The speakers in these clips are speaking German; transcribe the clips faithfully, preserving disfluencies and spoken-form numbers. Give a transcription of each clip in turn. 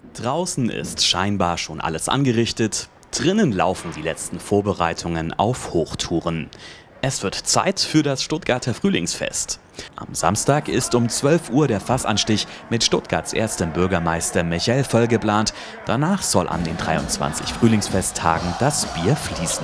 Draußen ist scheinbar schon alles angerichtet, drinnen laufen die letzten Vorbereitungen auf Hochtouren. Es wird Zeit für das Stuttgarter Frühlingsfest. Am Samstag ist um zwölf Uhr der Fassanstich mit Stuttgarts erstem Bürgermeister Michael Völl geplant. Danach soll an den dreiundzwanzig Frühlingsfesttagen das Bier fließen.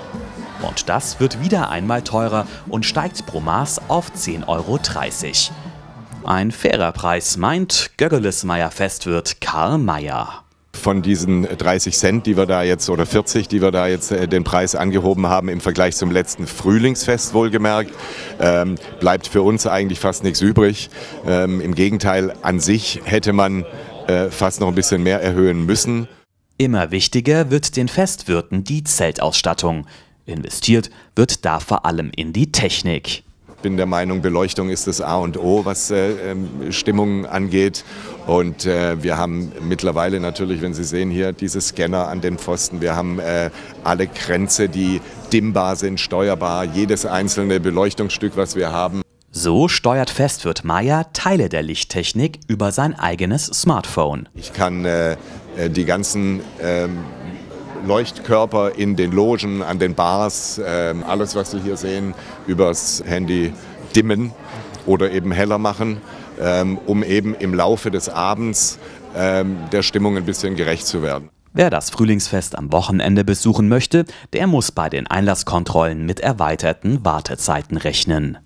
Und das wird wieder einmal teurer und steigt pro Maß auf zehn Euro dreißig. Ein fairer Preis, meint Göggelesmeyer-Festwirt Karl Mayer. Von diesen dreißig Cent, die wir da jetzt, oder vierzig, die wir da jetzt äh, den Preis angehoben haben, im Vergleich zum letzten Frühlingsfest wohlgemerkt, ähm, bleibt für uns eigentlich fast nichts übrig. Ähm, Im Gegenteil, an sich hätte man äh, fast noch ein bisschen mehr erhöhen müssen. Immer wichtiger wird den Festwirten die Zeltausstattung. Investiert wird da vor allem in die Technik. Ich bin der Meinung, Beleuchtung ist das A und O, was äh, Stimmung angeht. Und äh, wir haben mittlerweile natürlich, wenn Sie sehen hier, diese Scanner an den Pfosten. Wir haben äh, alle Kränze, die dimmbar sind, steuerbar. Jedes einzelne Beleuchtungsstück, was wir haben. So steuert Festwirt Mayer Teile der Lichttechnik über sein eigenes Smartphone. Ich kann äh, die ganzen äh, Leuchtkörper in den Logen, an den Bars, äh, alles, was Sie hier sehen, übers Handy dimmen oder eben heller machen, ähm, um eben im Laufe des Abends ähm, der Stimmung ein bisschen gerecht zu werden. Wer das Frühlingsfest am Wochenende besuchen möchte, der muss bei den Einlasskontrollen mit erweiterten Wartezeiten rechnen.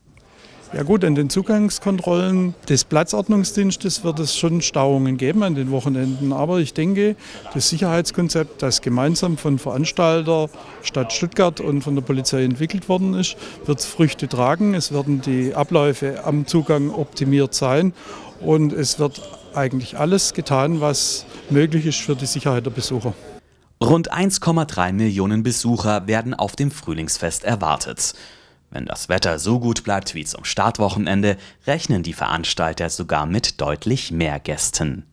Ja gut, an den Zugangskontrollen des Platzordnungsdienstes wird es schon Stauungen geben an den Wochenenden. Aber ich denke, das Sicherheitskonzept, das gemeinsam von Veranstalter Stadt Stuttgart und von der Polizei entwickelt worden ist, wird Früchte tragen. Es werden die Abläufe am Zugang optimiert sein und es wird eigentlich alles getan, was möglich ist für die Sicherheit der Besucher. Rund eins Komma drei Millionen Besucher werden auf dem Frühlingsfest erwartet. Wenn das Wetter so gut bleibt wie zum Startwochenende, rechnen die Veranstalter sogar mit deutlich mehr Gästen.